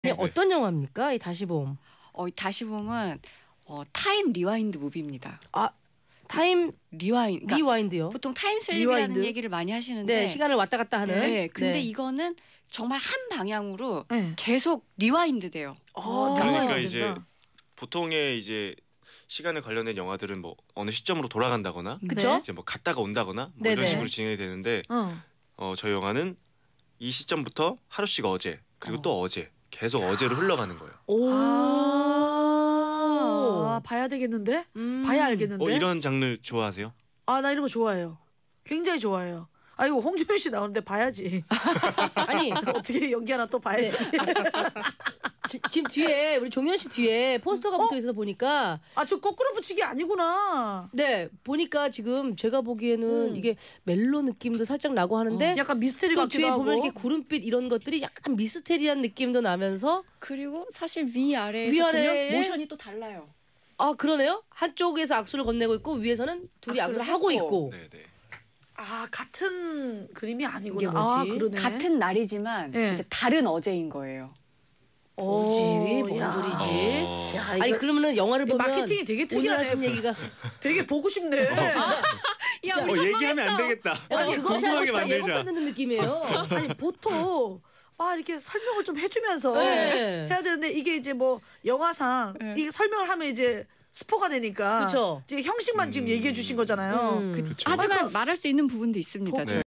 네. 어떤 영화입니까? 이 다시봄. 이 다시봄은 타임 리와인드 무비입니다. 아, 타임 그러니까 리와인드요? 보통 타임슬립이라는 리와인드? 얘기를 많이 하시는데 네, 시간을 왔다 갔다 하는. 네, 근데 네. 이거는 정말 한 방향으로 네. 계속 리와인드 돼요. 그러니까 리와인드 이제 된다. 보통의 이제 시간에 관련된 영화들은 뭐 어느 시점으로 돌아간다거나 그쵸? 이제 뭐 갔다가 온다거나 뭐 네네. 이런 식으로 진행이 되는데 저희 영화는 이 시점부터 하루씩 어제 그리고 또 어제 계속 어제로 흘러가는 거예요. 오. 봐야 되겠는데? 봐야 알겠는데? 이런 장르 좋아하세요? 나 이런 거 좋아해요. 굉장히 좋아해요. 이거 홍준현 씨 나오는데 봐야지. 아니, 어떻게 연기하나 또 봐야지. 지금 뒤에 우리 종현 씨 뒤에 포스터가 붙어 있어서 보니까 저 거꾸로 붙이기 아니구나. 네, 보니까 지금 제가 보기에는 이게 멜로 느낌도 살짝 나고 하는데 약간 미스테리 또 같기도 뒤에 하고. 보면 이렇게 구름빛 이런 것들이 약간 미스테리한 느낌도 나면서 그리고 사실 위아래에서 위아래에 보면 모션이 또 달라요. 아, 그러네요. 한쪽에서 악수를 건네고 있고 위에서는 둘이 악수를 하고 하고. 있고. 네네. 같은 그림이 이게 아니구나. 뭐지? 그러네. 같은 날이지만 네. 이제 다른 어제인 거예요. 뭐지? 뭔 야. 소리지? 야, 아니 이거 그러면은 영화를 보면 마케팅이 되게 오늘 특이하네. 하신 얘기가 되게 보고 싶네. 야, 우리 얘기하면 안 되겠다. 약간 그것이 하고 궁금하게 싶다 예고 만들자. 받는 느낌이에요. 아니 보통 이렇게 설명을 좀 해주면서 네. 해야 되는데 이게 이제 뭐 영화상 이게 설명을 하면 이제 스포가 되니까 그쵸. 이제 형식만 지금 얘기해 주신 거잖아요. 음. 그쵸. 하지만 말할 수 있는 부분도 있습니다. 네.